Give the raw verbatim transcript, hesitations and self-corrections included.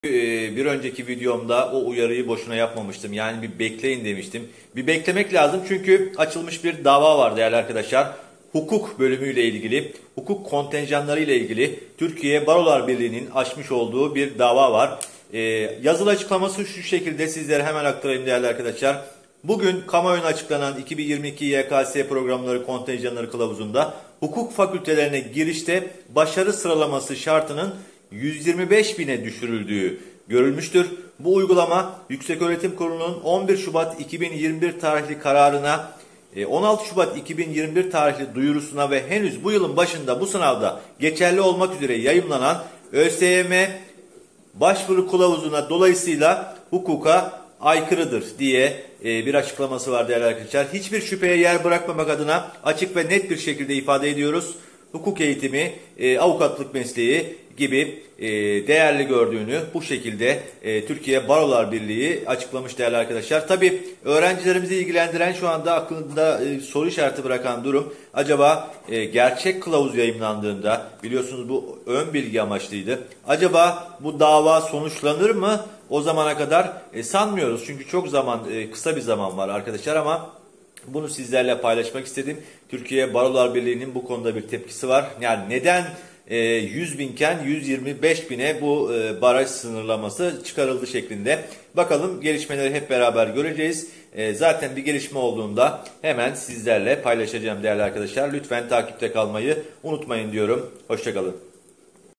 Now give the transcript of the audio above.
Ee, Bir önceki videomda o uyarıyı boşuna yapmamıştım. Yani bir bekleyin demiştim. Bir beklemek lazım çünkü açılmış bir dava var değerli arkadaşlar. Hukuk bölümüyle ilgili, hukuk kontenjanları ile ilgili Türkiye Barolar Birliği'nin açmış olduğu bir dava var. Ee, yazılı açıklaması şu şekilde, sizlere hemen aktarayım değerli arkadaşlar. Bugün kamuoyuna açıklanan iki bin yirmi iki Y K S programları kontenjanları kılavuzunda hukuk fakültelerine girişte başarı sıralaması şartının yüz yirmi beş bine düşürüldüğü görülmüştür. Bu uygulama Yükseköğretim Kurulu'nun on bir Şubat iki bin yirmi bir tarihli kararına, on altı Şubat iki bin yirmi bir tarihli duyurusuna ve henüz bu yılın başında bu sınavda geçerli olmak üzere yayımlanan ÖSYM başvuru kılavuzuna dolayısıyla hukuka aykırıdır diye bir açıklaması var değerli arkadaşlar. Hiçbir şüpheye yer bırakmamak adına açık ve net bir şekilde ifade ediyoruz. Hukuk eğitimi, avukatlık mesleği gibi değerli gördüğünü bu şekilde Türkiye Barolar Birliği açıklamış değerli arkadaşlar. Tabi öğrencilerimizi ilgilendiren, şu anda aklında soru işareti bırakan durum, acaba gerçek kılavuz yayımlandığında, biliyorsunuz bu ön bilgi amaçlıydı, acaba bu dava sonuçlanır mı o zamana kadar? E, sanmıyoruz çünkü çok zaman, kısa bir zaman var arkadaşlar, ama bunu sizlerle paylaşmak istedim. Türkiye Barolar Birliği'nin bu konuda bir tepkisi var. Yani neden yüz binken yüz yirmi beş bine bu baraj sınırlaması çıkarıldı şeklinde. Bakalım, gelişmeleri hep beraber göreceğiz. Zaten bir gelişme olduğunda hemen sizlerle paylaşacağım değerli arkadaşlar. Lütfen takipte kalmayı unutmayın diyorum. Hoşça kalın.